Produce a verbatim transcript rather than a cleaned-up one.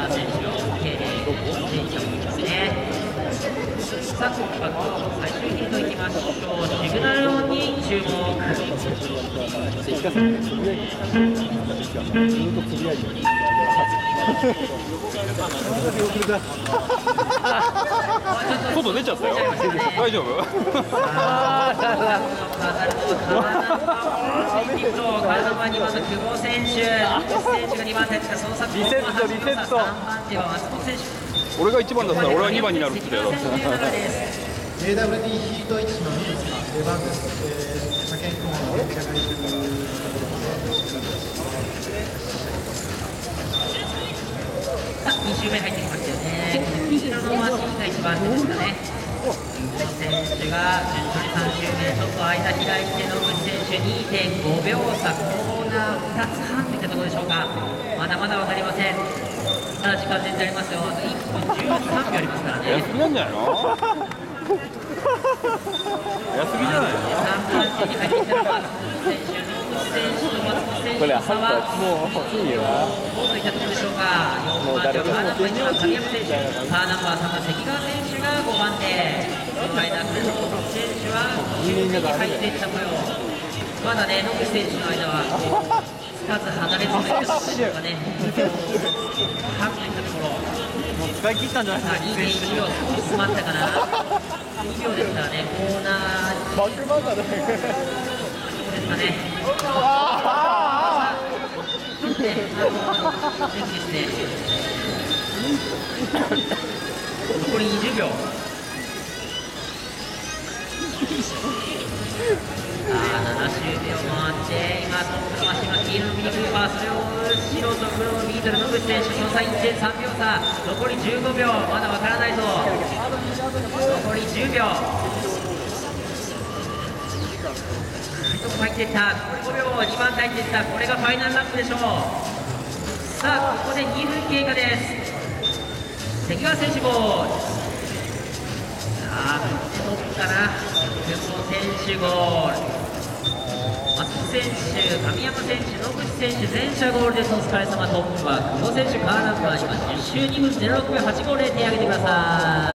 川選手を受け入れていたものですね。さあ、ここから最終ヒントいきましょう。シグナル音に注目。 外出ちゃったよ。大丈夫？ 体はにばんの久保選手、選手がにばん手ですが、その先リセット、リセット。さんばん手は松本選手。 俺がいちばんだったら俺はにばんになるって言ってたよ。 ジェイダブリューディー ヒートいちのニュースが出番です。派遣雲の出来上がりというところさあ、に周目入ってきましたよね。黄色のマシンがいちばん手ですかね。選手が順調にさん周目、ちょっと間開いて野口選手 にてんごびょう差、コーナーふたつはんといったところでしょうか。まだまだ分かりません。さあ、時間全然ありますよ。あといっぷんじゅうさんびょうありますからね。 安すぎなんじゃないの？安すぎじゃないの？ さんばん手に入ってきたのが選手、野口選手と松本選手の差はもう欲しいよな。 どうといったところでしょうか。よんばん手はカーナンバーいちばん神山選手、カーナンバーさんの関川選手がごばん手、その間野口選手はじゅうめに入っていった模様。まだね、野口選手の間はつかず離れずといったところでしょうかね。はっといったところ。 もう使い切ったんじゃないですか。 にてんいちびょう少し詰まったかな。にびょうですからね、コーナーバックバカだね。 ですかね。ちょっとね、あの、元気ですね。残りにじゅうびょう。さあ、なな周目を回って、今、トップのマシンが黄色のミニクーパー、それを白と黒のビートル野口選手、その差いってんさんびょう差、残りじゅうごびょう、まだわからないぞ。残りじゅうびょう。トップ入っていった、ごびょう、にばん手入っていった、これがファイナルラップでしょう。さあ、ここでにふん経過です。関川選手ゴール。さあ、トップかな。久保選手ゴール。松木選手、神山選手、野口選手、全社ゴールです。お疲れ様。トップは久保選手、カーナンバー今じゅっ周にふんぜろろくびょうはちごーぜろ、手を挙げてください。